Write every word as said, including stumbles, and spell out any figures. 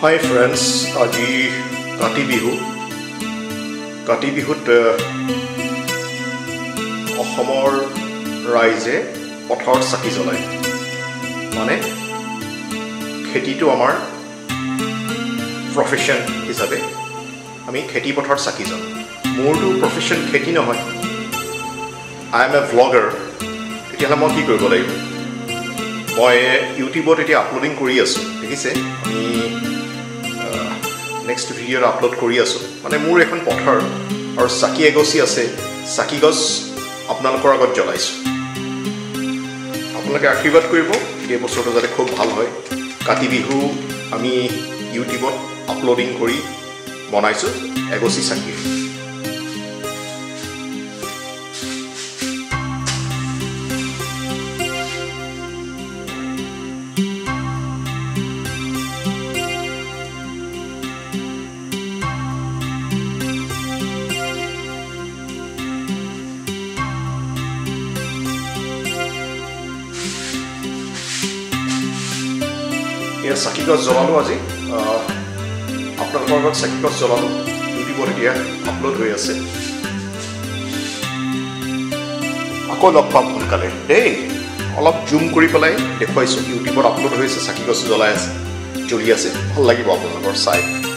Hi friends, আজি কাতি বিহু কাতি বিহুত অসমৰ ৰাইজে পথাৰত চাকি জ্বলায় মানে খেতিটো আমাৰ প্ৰফেশ্যন হিচাপে আমি খেতি পথাৰত চাকি জ্বলাওঁ মোৰটো প্ৰফেশ্যন খেতি নহয় আই এম এ ভ্লগাৰ তেতিয়াহ'লে মই কি কৰিব লাগিব মই ইউটিউবত এতিয়া আপলোডিং কৰি আছোঁ দেখিছে আমি নেক্সট ভিডিঅ'ত আপলোড কৰি আছোঁ মানে মোৰ এখন পথাৰ আৰু চাকি এগছি আছে চাকি গছ আপোনালোকৰ আগত জ্বলাইছোঁ আপোনালোকে আশীৰ্বাদ কৰিব এই বছৰটো যাতে খুব ভাল হয় কাতি বিহু আমি ইউটিউবত আপলোডিং কৰি বনাইছোঁ এগছি চাকি এয়া চাকি গছ জ্বলালোঁ আজি আপোনালোকৰ আগত চাকি গছ জ্বলালোঁ ইউটিউবত এতিয়া আপলোড হৈ আছে আকৌ লগ পাম সোনকালে দেই অলপ জুম কৰি পেলাই দেখুৱাইছোঁ ইউটিউবত আপলোড হৈ আছে চাকি গছ জ্বলাই আছে জ্বলি আছে ভাল লাগিব আপোনালোকৰ চাই